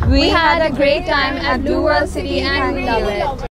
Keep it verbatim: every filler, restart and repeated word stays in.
We had a great time at Blue World City and we love it.